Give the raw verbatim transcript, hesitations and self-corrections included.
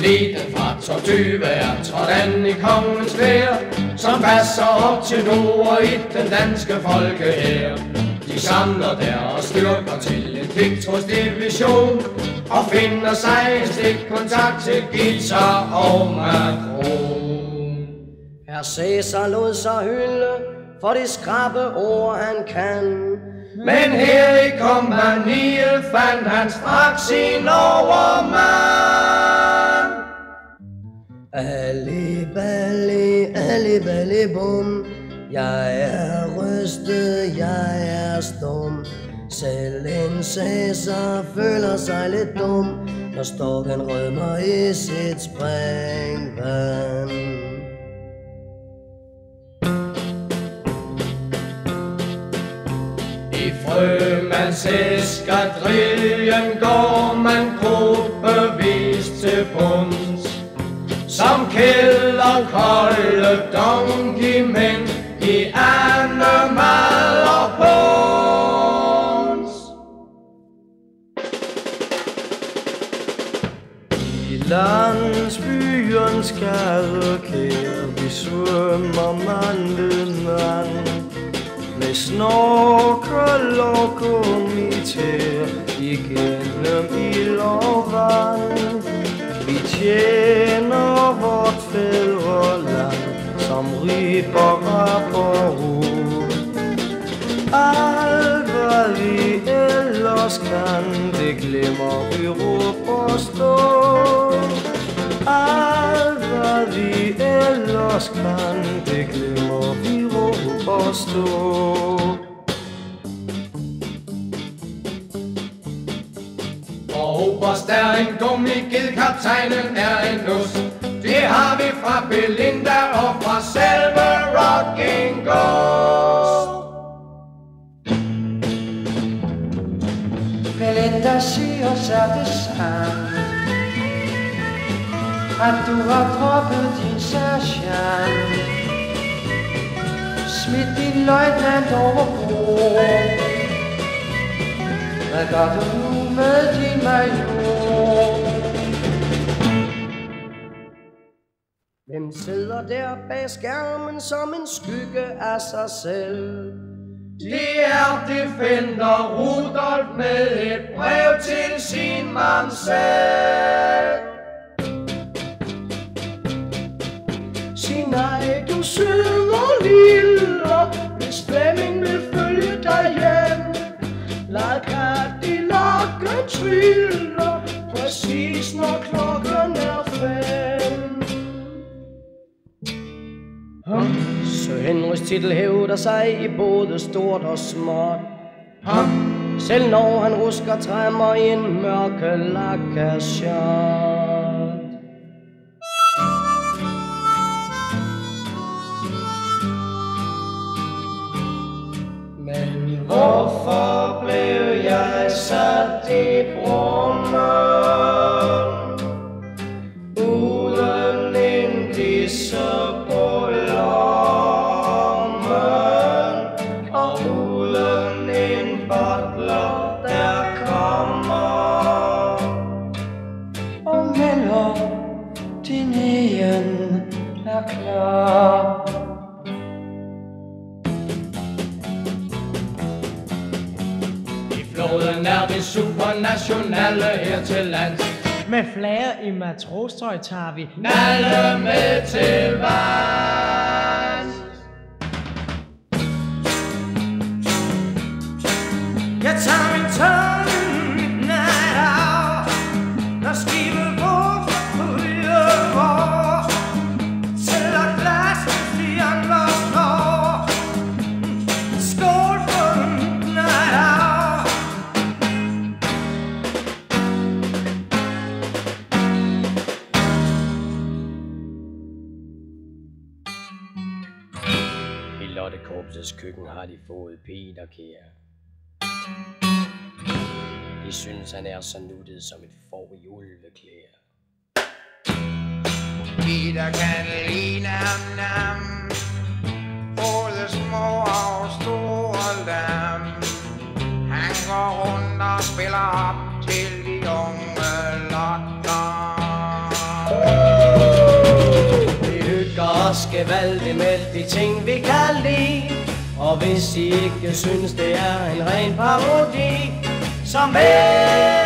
Eliten fra Tordyve er trådt an i kongens vær, som passer op til nord i den danske folkehær. De samler deres styrker til en pigtrådsdivision og finder sig en stikkontakt til Gitzer og Macron. Herr Cæsar lod sig hylde for de skrappe ord han kan, men her i kompagniet fandt han straks sin overmand. Ali bali, ali bali bum, jeg er rystet, jeg er stum. Selv en Cæsar føler sig lidt dum, når storken rødmer i sit springvand. I frømands eskadrillen går man gruppevis til bunds, som kælder kolde donkeymænd i andemad og pons. I landsbyens gadekær vi svømmer mand ved mand, med snorkel og gummitær igennem ild og vand. Vi tjener vort fædreland som ribber på rod. Alt hvad vi ellers kan, det glemmer vi råb og stå. Alt hvad vi ellers kan, det glemmer vi råb og stå. Oberst er en gummiged, kaptajnen er en nus. Det har vi fra Belinda og fra selve Rocking Ghost. Belinda siger sig det samme, at du har droppet din sergeant, smidt din løjtnant over bord. Hvad gør du nu med din major? Hvem sidder der bag skærmen som en skygge af sig selv? Det er Defender Rudolf med et brev til sin mamsel. Sig nej, du synger lille, hvis Flemming vil følge dig hjem. Lad Cadillacen trille, præcis når klokken er fem. Sir Henrys titel hævder sig i både stort og småt. Selv når han rusker træmmer i en mørke lakashot. Men hvorfor blev jeg sat i brummen uden en disse på lommen og uden en butler der kommer Og melder din egen er klar. Floden er det supernationale her til lands. Med flager i matrostrøg tager vi Nalle med til vands. Jeg tager min tørn midnat af, når skibet går for Rødevåg. Tæller glas til de andre slår. Skål for midnat af. I Lottekorpsets køkken har de fået Peter Kjær. De synes, han er så nuttet som et får i ulveklæder. Peter kan lide nam nam, både små og store lam. Han går rundt og spiller op til de unge lotter. os gevaldigt med de ting vi kan lide. Og hvis I ikke synes det er en ren parodi, så vælg